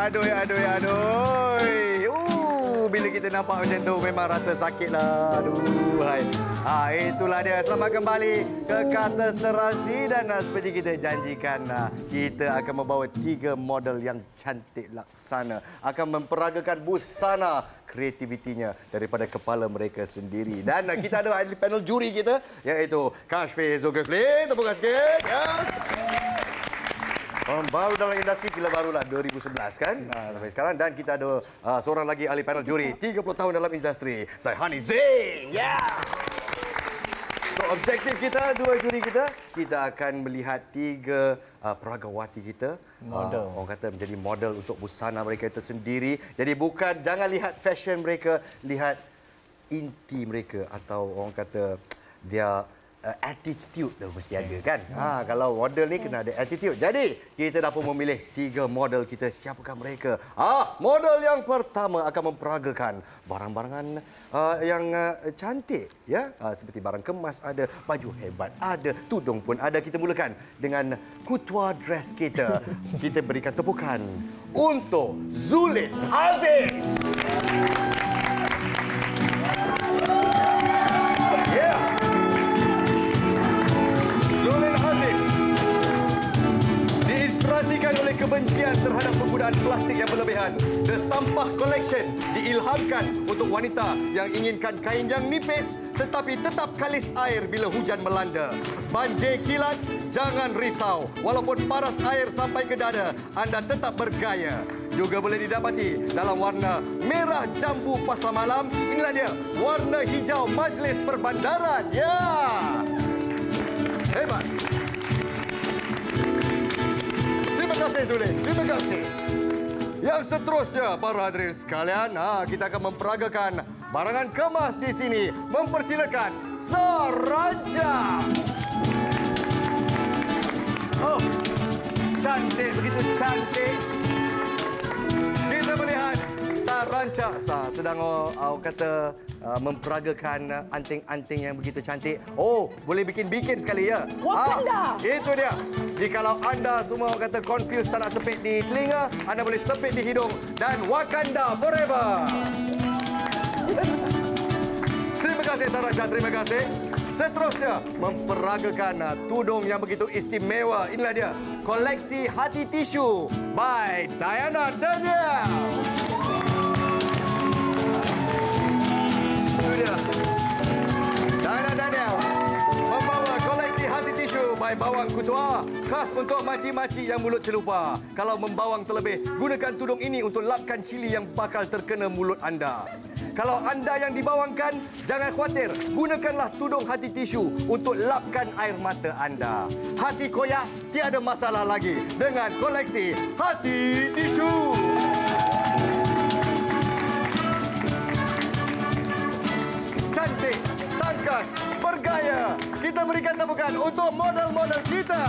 Aduh. Bila kita nampak macam tu memang rasa sakit lah. Aduh, hai. Itulah dia. Selamat kembali ke Kata Serasi dan seperti kita janjikan, kita akan membawa 3 model yang cantik laksana. Akan memperagakan busana kreativitinya daripada kepala mereka sendiri. Dan kita ada ahli panel juri kita, iaitu Kashfi Zulkifli. Tepuk tangan sikit. Yes. Baru dalam industri, gila barulah 2011 kan sampai sekarang. Dan kita ada seorang lagi ahli panel juri 30 tahun dalam industri, saya Hani Zing. So objektif kita, 2 juri kita akan melihat 3 peragawati kita, model. Orang kata menjadi model untuk busana mereka tersendiri. Jadi jangan lihat fashion mereka, lihat inti mereka, atau orang kata dia attitude dah mesti ada kan. Kalau model ni kena ada attitude. Jadi kita dah pun memilih 3 model kita. Siapakah mereka? Model yang pertama akan memperagakan barang-barangan yang cantik, ya. Seperti barang kemas ada, baju hebat ada, tudung pun ada. Kita mulakan dengan kutua dress kita. Kita berikan tepukan untuk Zulin Aziz. Diinspirasikan oleh kebencian terhadap penggunaan plastik yang berlebihan, The Sampah Collection diilhamkan untuk wanita yang inginkan kain yang nipis tetapi tetap kalis air bila hujan melanda. Banjir kilat, jangan risau. Walaupun paras air sampai ke dada, anda tetap bergaya. Juga boleh didapati dalam warna merah jambu pasar malam. Inilah dia, warna hijau Majlis Perbandaran. Ya! Hebat. Terima kasih Zulin. Terima kasih. Yang seterusnya, para hadirin sekalian, kita akan memperagakan barangan kemas di sini. Mempersilakan Saranja. Oh, cantik, begitu cantik. Kita melihat Saranja sedang kata memperagakan anting-anting yang begitu cantik. Oh, boleh bikin-bikin sekali ya. Wakanda. Itu dia. Jikalau anda semua kata confused, tak nak sepit di telinga, anda boleh sepit di hidung dan Wakanda forever. Terima kasih Saranja, terima kasih. Seterusnya, memperagakan tudung yang begitu istimewa. Inilah dia, koleksi hati tisu by Diana Daniel. Itu dia. Diana Daniel membawa koleksi hati tisu by Bawang Kutua, khas untuk makcik-makcik yang mulut celupa. Kalau membawang terlebih, gunakan tudung ini untuk lapkan cili yang bakal terkena mulut anda. Kalau anda yang dibawangkan, jangan khawatir. Gunakanlah tudung hati tisu untuk lapkan air mata anda. Hati koyak tiada masalah lagi dengan koleksi hati tisu. Cantik, tangkas, bergaya. Kita berikan tepukan untuk model-model kita.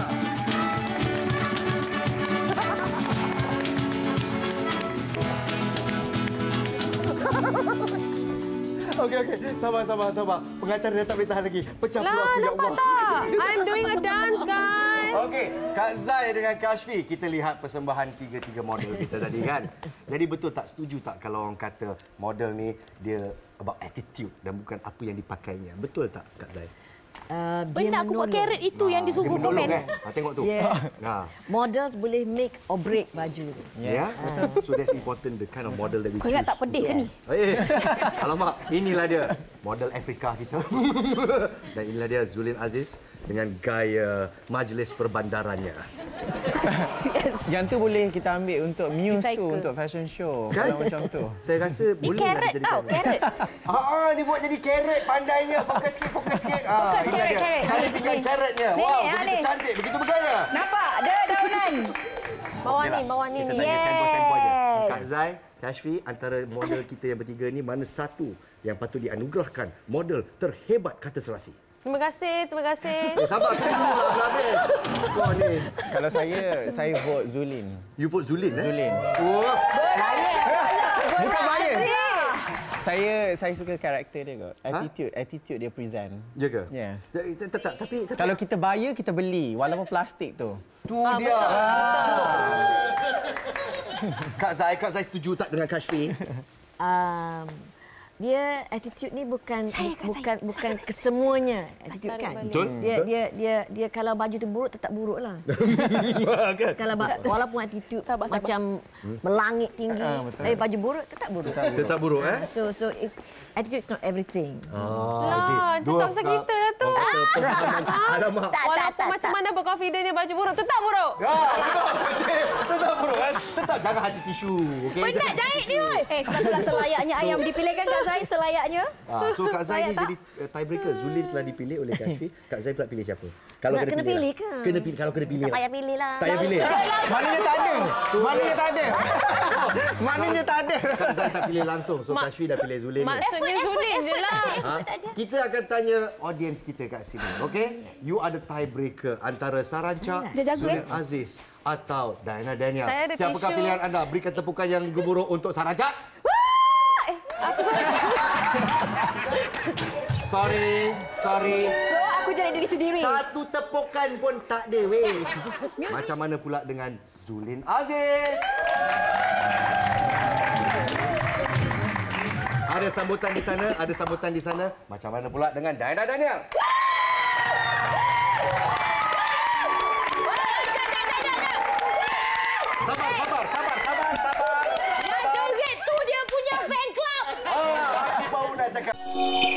Okey. Sabar. Pengacara dah tak boleh tahan lagi. Pecah pula aku, ya Allah. Tak. I'm doing a dance, guys. Okey, Kak Zai dengan Kashfi, kita lihat persembahan 3 model kita tadi kan. Jadi betul tak, setuju tak kalau orang kata model ni dia about attitude dan bukan apa yang dipakainya. Betul tak Kak Zai? Benda aku buat carrot itu yang disuruh komen. Tengok tu. Models boleh make or break baju. So that's important, the kind of model that we choose. Kau ingat tak pedih ke ni? Alamak, inilah dia model Afrika kita. Dan inilah dia Zulin Aziz dengan gaya Majlis Perbandarannya. Yang tu boleh kita ambil untuk muse tu, untuk fashion show. Kalau macam tu. Saya rasa boleh carrot tau, carrot. Dia buat jadi carrot, pandainya. Fokus sikit. Fokus carrot. Kali pinggan carrotnya. Wow, begitu cantik, begitu bergaya. Nampak? Dia daunan. Bawah ni. Kita tanya sampel-sampel je. Kak Zai, Kashfi, antara model kita yang bertiga ni, mana satu yang patut dianugerahkan model terhebat Kata Serasi? Terima kasih. Sabar, kita dulu lah habis. Ni. Kalau saya vote Zulin. You vote Zulin, Zulin. Wah. Bukan bias. Saya suka karakter dia kot. Attitude dia present. Ya ke? Yes. Tapi kalau kita bayar, kita beli walaupun plastik tu. Tu dia. Kak Zai setuju tak dengan Kashfi? Dia attitude ni bukan kesemuanya attitude kan. Betul. Dia kalau baju tu buruk tetap buruk lah. Kan? Kalau walaupun attitude macam melangit tinggi, tapi baju buruk tetap buruk. Tetap buruk So it's attitude is not everything. Lah, cakap pasal kita lah tu. Alamak. Walaupun macam mana berkonfidennya baju buruk, tetap buruk. Tetap buruk kan? Tetap jaga hati tisu. Okay? Penat jahit ni, Roy. Sepatutlah selayaknya ayam dipilihkan Kak Zai selayaknya. So Kak Zai ni jadi tiebreaker. Zulin telah dipilih oleh Kashfi. Kak Zai pula pilih siapa? Kalau Nak kena pilih ke? Kena pilih. Kalau kena pilih Tak payah pilih lah. Tak payah pilih. Maknanya tak ada. Maknanya tak ada. Maknanya tak ada. Kak Zai tak pilih langsung. So Kashfi dah pilih Zulin. Maksudnya Zulin je lah. Kita akan tanya audience kita kat sini. Okay? You are the tiebreaker antara Saranca, Dia jago, Zulin Aziz atau Diana Daniel. Saya ada Siapakah tisu. pilihan anda? Berikan tepukan yang gemuruh untuk Saranca. Sorry. So aku jadi diri sendiri. Satu tepukan pun tak ada, weh. Macam mana pula dengan Zulin Aziz? Ada sambutan di sana. Macam mana pula dengan Diana Daniel? Sabar. Yang joget tu dia punya fan club. Aku baru nak cakap.